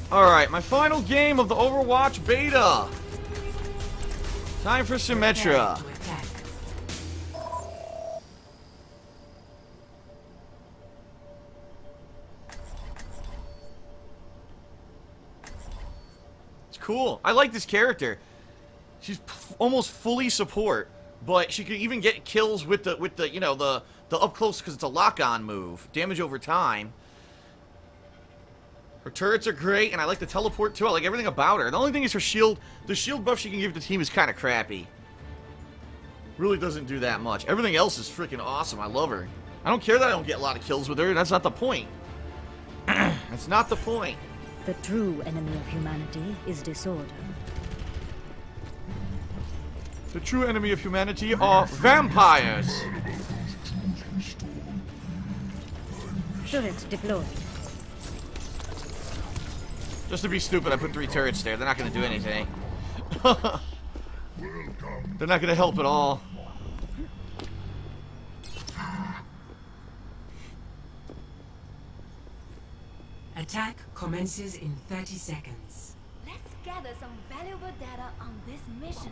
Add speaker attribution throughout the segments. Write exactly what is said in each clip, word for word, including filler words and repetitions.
Speaker 1: Alright, my final game of the Overwatch beta. Time for Symmetra. It's cool. I like this character. She's almost fully support, but she can even get kills with the with the you know the the up close because it's a lock-on move. Damage over time. Her turrets are great, and I like the teleport too. I like everything about her. The only thing is her shield. The shield buff she can give the team is kind of crappy. Really doesn't do that much. Everything else is freaking awesome. I love her. I don't care that I don't get a lot of kills with her. That's not the point. That's not the point.
Speaker 2: The true enemy of humanity is disorder.
Speaker 1: The true enemy of humanity are vampires.
Speaker 2: Turret deployed.
Speaker 1: Just to be stupid, I put three turrets there. They're not going to do anything. They're not going to help at all.
Speaker 3: Attack commences in thirty seconds.
Speaker 4: Let's gather some valuable data on this mission.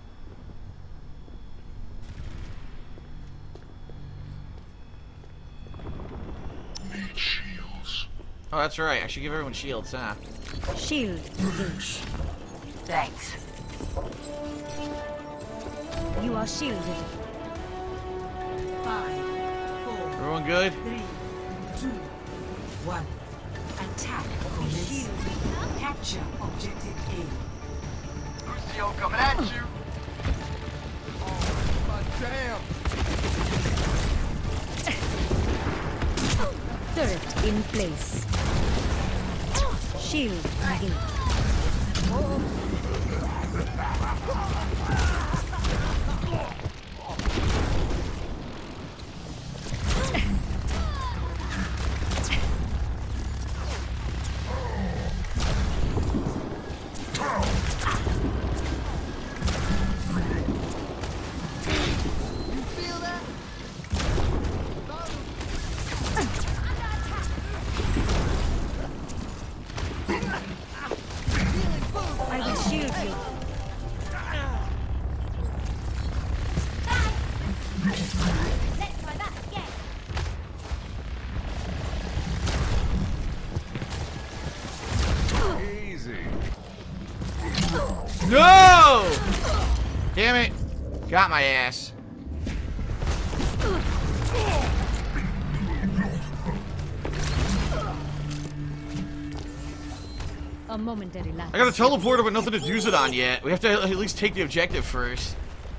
Speaker 5: Need shields.
Speaker 1: Oh, that's right. I should give everyone shields, huh?
Speaker 2: Shield engaged.
Speaker 3: Thanks.
Speaker 2: You are shielded.
Speaker 3: Five, four,
Speaker 1: Everyone good?
Speaker 3: three, two, one. Attack commences. Capture objective A.
Speaker 6: Lucio coming at you. Oh, my damn.
Speaker 2: Turret in place. Shield engaged. I will shield you.
Speaker 4: Let's try that again.
Speaker 5: Easy.
Speaker 1: No! Damn it. Got my ass.
Speaker 2: A momentary lapse.
Speaker 1: I got a teleporter, but nothing to use it on yet. We have to at least take the objective first.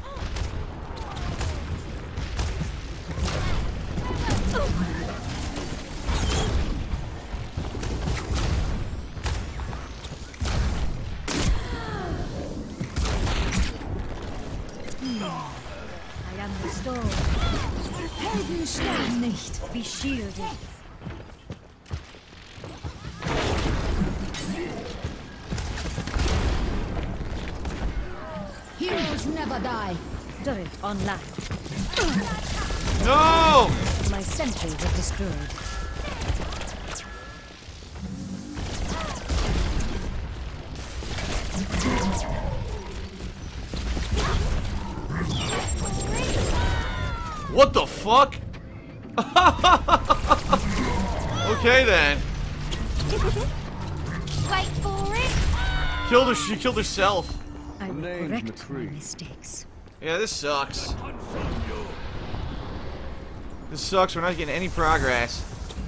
Speaker 2: I am restored. Helden sterben nicht. Be shielded. Heroes never die. Turret online.
Speaker 1: No!
Speaker 2: My sentry was destroyed.
Speaker 1: What the fuck? Okay then.
Speaker 4: Wait for it.
Speaker 1: Killed her. She killed herself.
Speaker 2: I will
Speaker 5: Name's
Speaker 2: correct my
Speaker 5: McCree.
Speaker 2: mistakes.
Speaker 1: Yeah, this sucks. This sucks. We're not getting any progress.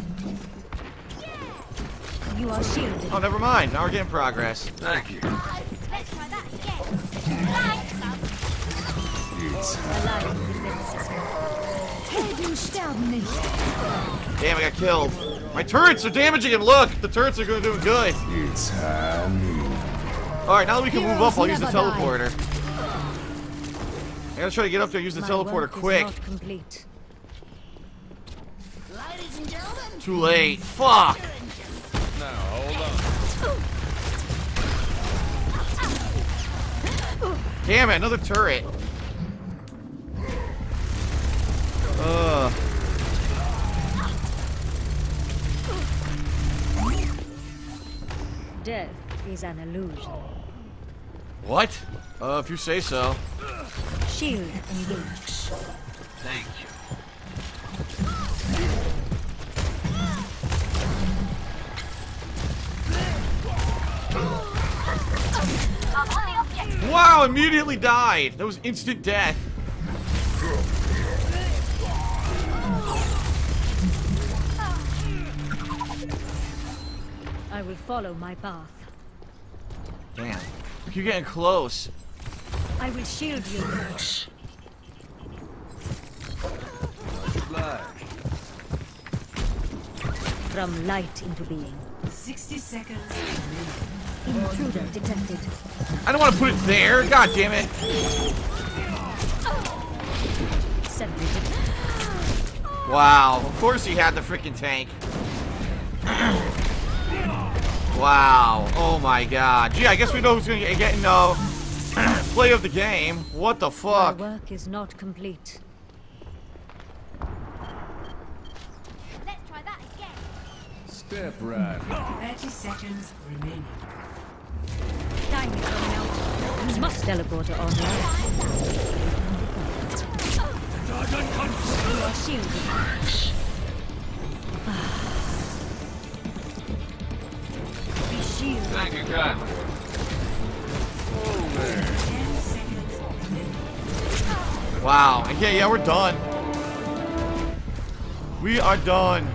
Speaker 2: You are shielded.
Speaker 1: Oh, never mind. Now we're getting progress.
Speaker 5: Thank you.
Speaker 4: Let's try that again. Thanks.
Speaker 5: It's
Speaker 2: Alive defenses. Helden sterben nicht.
Speaker 1: Damn, I got killed. My turrets are damaging him. Look, the turrets are doing good.
Speaker 5: it's Hanu.
Speaker 1: All right, now that we can move up, I'll use the
Speaker 2: Heroes never die.
Speaker 1: teleporter. I gotta try to get up there and use the
Speaker 2: My
Speaker 1: teleporter
Speaker 2: work is
Speaker 1: quick.
Speaker 2: not complete.
Speaker 4: Ladies and gentlemen.
Speaker 1: Too late. Fuck.
Speaker 5: Now, hold on.
Speaker 1: Damn it, another turret. Ugh.
Speaker 2: Death is an illusion.
Speaker 1: What? Uh, if you say so.
Speaker 2: Shield engaged.
Speaker 6: Thank you.
Speaker 1: Wow, immediately died. That was instant death.
Speaker 2: I will follow my path.
Speaker 1: Damn. You're getting close.
Speaker 2: I will shield you. From light into being.
Speaker 3: sixty seconds.
Speaker 2: Intruder detected.
Speaker 1: I don't want to put it there. God damn it.
Speaker 2: Separated.
Speaker 1: Wow. Of course he had the freaking tank. Wow. Oh my god. Gee, I guess we know who's going to get in uh, play of the game. What the
Speaker 2: My
Speaker 1: fuck?
Speaker 2: work is not complete.
Speaker 4: Let's try that again.
Speaker 5: Step right.
Speaker 3: thirty seconds remaining.
Speaker 2: Time is running out. We must teleport her online. You are shielded. Be shielded.
Speaker 6: Thank you, God.
Speaker 3: ten seconds remaining.
Speaker 1: Wow. Yeah, yeah, we're done. We are done.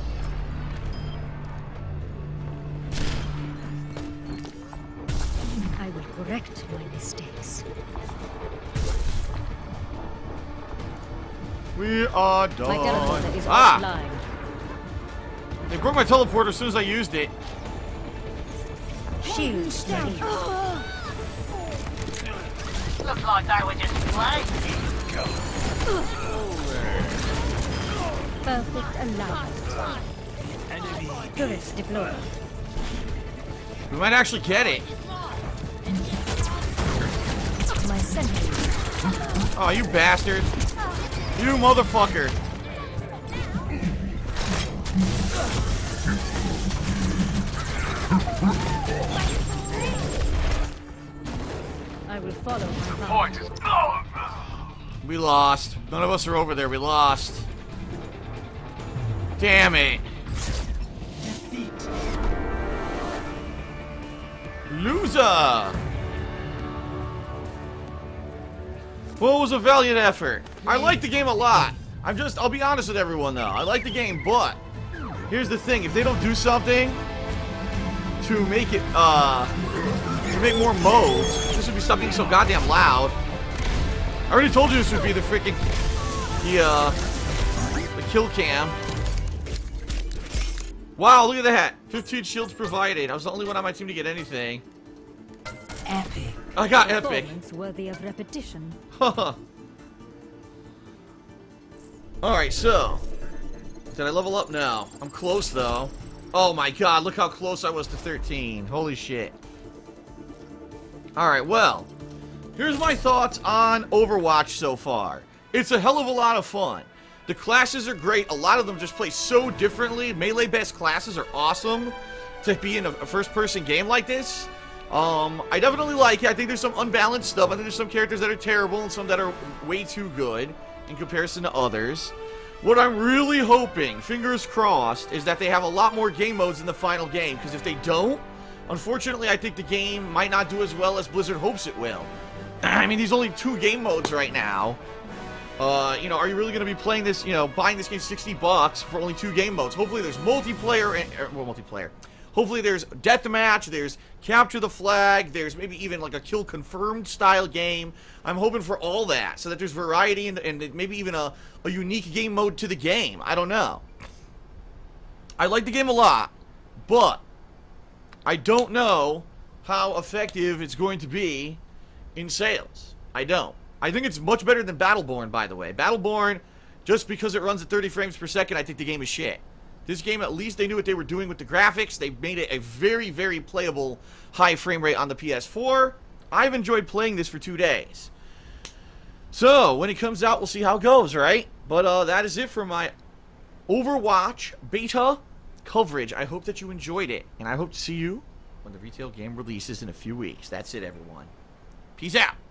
Speaker 2: I will correct my mistakes.
Speaker 1: We are
Speaker 2: My
Speaker 1: done.
Speaker 2: teleporter is
Speaker 1: Ah!
Speaker 2: offline.
Speaker 1: They broke my teleporter as soon as I used it.
Speaker 2: Shield ready.
Speaker 6: Looks like they were just playing.
Speaker 2: Perfect alignment. Turrets deployed.
Speaker 1: We might actually get it.
Speaker 2: My sentry.
Speaker 1: Oh, you bastard. You motherfucker.
Speaker 2: I will follow my path.
Speaker 6: Point is. Oh.
Speaker 1: We lost. None of us are over there. We lost. Damn it. Loser. Well, it was a valiant effort. I like the game a lot. I'm just, I'll be honest with everyone though. I like the game, but here's the thing. If they don't do something to make it, uh, to make more modes, this would be something so goddamn loud. I already told you this would be the freaking, the, uh, the kill cam. Wow, look at that. fifteen shields provided. I was the only one on my team to get anything.
Speaker 3: Epic.
Speaker 1: I got epic.
Speaker 2: Performance worthy of repetition.
Speaker 1: Alright, so. Did I level up? No. I'm close, though. Oh my god, look how close I was to thirteen. Holy shit. Alright, well. Here's my thoughts on Overwatch so far. It's a hell of a lot of fun. The classes are great. A lot of them just play so differently. Melee-based classes are awesome to be in a first-person game like this. Um, I definitely like it. I think there's some unbalanced stuff. I think there's some characters that are terrible and some that are way too good in comparison to others. What I'm really hoping, fingers crossed, is that they have a lot more game modes in the final game. Because if they don't, unfortunately, I think the game might not do as well as Blizzard hopes it will. I mean, there's only two game modes right now. Uh, you know, are you really going to be playing this, you know, buying this game sixty bucks for only two game modes? Hopefully there's multiplayer, and, er, well, multiplayer. Hopefully there's deathmatch, there's capture the flag, there's maybe even like a kill confirmed style game. I'm hoping for all that, so that there's variety and, and maybe even a, a unique game mode to the game. I don't know. I like the game a lot, but I don't know how effective it's going to be in sales. I don't. I think it's much better than Battleborn, by the way. Battleborn, just because it runs at thirty frames per second, I think the game is shit. This game, at least they knew what they were doing with the graphics. They made it a very, very playable high frame rate on the P S four. I've enjoyed playing this for two days. So, when it comes out, we'll see how it goes, right? But uh, that is it for my Overwatch beta coverage. I hope that you enjoyed it, and I hope to see you when the retail game releases in a few weeks. That's it, everyone. Peace out.